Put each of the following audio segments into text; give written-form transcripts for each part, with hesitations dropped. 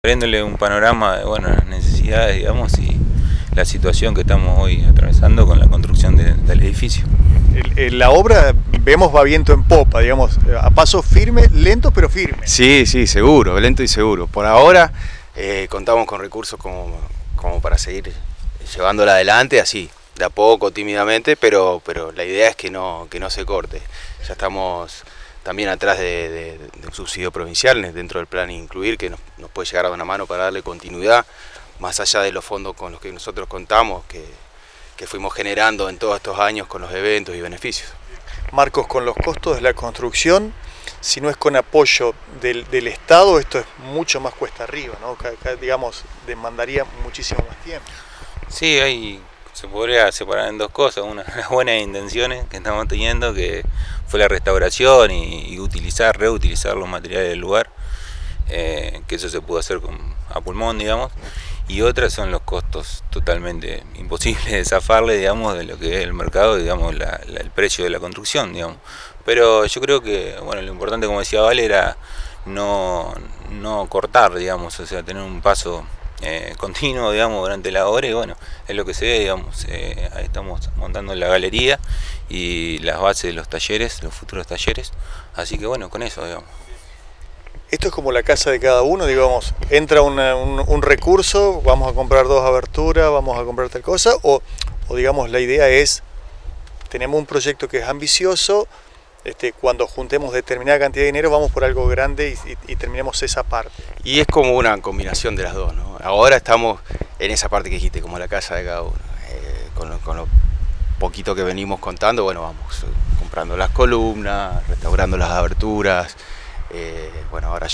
trayéndole un panorama de las necesidades, digamos, y la situación que estamos hoy atravesando con la construcción del edificio. La obra, vemos, va viento en popa, digamos, a paso firme, lento pero firme. Sí, seguro, lento y seguro. Por ahora contamos con recursos como para seguir llevándola adelante, así, de a poco, tímidamente, pero la idea es que no se corte. Ya estamos también atrás de un subsidio provincial dentro del plan Incluir, que nos puede llegar a una mano para darle continuidad, más allá de los fondos con los que nosotros contamos, que fuimos generando en todos estos años con los eventos y beneficios. Marcos, con los costos de la construcción, si no es con apoyo del Estado, esto es mucho más cuesta arriba, ¿no? Digamos, demandaría muchísimo más tiempo. Sí, se podría separar en dos cosas. Una, las buenas intenciones que estamos teniendo, que fue la restauración y reutilizar los materiales del lugar, que eso se pudo hacer a pulmón, digamos. Y otras son los costos totalmente imposibles de zafarle, digamos, de lo que es el mercado, digamos, el precio de la construcción, digamos. Pero yo creo que, lo importante, como decía Vale, era no cortar, digamos, o sea, tener un paso continuo, digamos, durante la obra, y es lo que se ve, digamos. Ahí estamos montando la galería y las bases de los talleres, los futuros talleres, así que con eso, digamos. Esto es como la casa de cada uno, digamos, entra un recurso, vamos a comprar 2 aberturas, vamos a comprar tal cosa, o digamos la idea es, tenemos un proyecto que es ambicioso, cuando juntemos determinada cantidad de dinero vamos por algo grande y terminemos esa parte. Y es como una combinación de las dos, ¿no? Ahora estamos en esa parte que dijiste, como la casa de cada uno, con lo poquito que venimos contando, vamos comprando las columnas, restaurando las aberturas. Ahora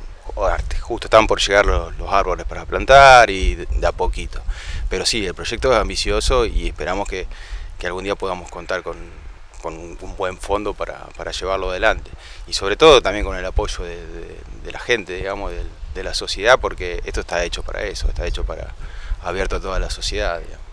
justo están por llegar los árboles para plantar y de a poquito. Pero sí, el proyecto es ambicioso y esperamos que algún día podamos contar con un buen fondo para llevarlo adelante. Y sobre todo también con el apoyo de la gente, digamos, de la sociedad, porque esto está hecho para eso, está hecho abierto a toda la sociedad, digamos.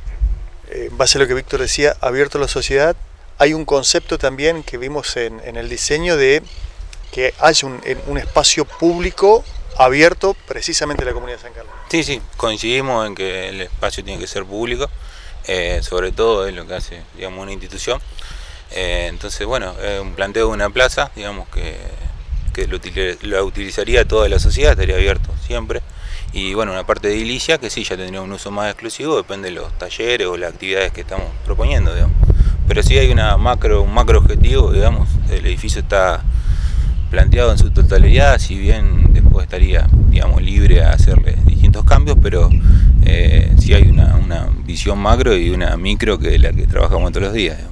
En base a lo que Víctor decía, abierto a la sociedad, hay un concepto también que vimos en el diseño de que haya un espacio público abierto precisamente a la comunidad de San Carlos. Sí, coincidimos en que el espacio tiene que ser público, sobre todo es lo que hace, digamos, una institución. Entonces, un planteo de una plaza, digamos, que lo utilizaría toda la sociedad, estaría abierto siempre. Y una parte de edilicia que sí, ya tendría un uso más exclusivo, depende de los talleres o las actividades que estamos proponiendo, digamos. Pero sí hay un macro objetivo, digamos, el edificio está planteado en su totalidad, si bien después estaría, digamos, libre a hacerle distintos cambios, pero sí hay una visión macro y una micro que es la que trabajamos todos los días, digamos.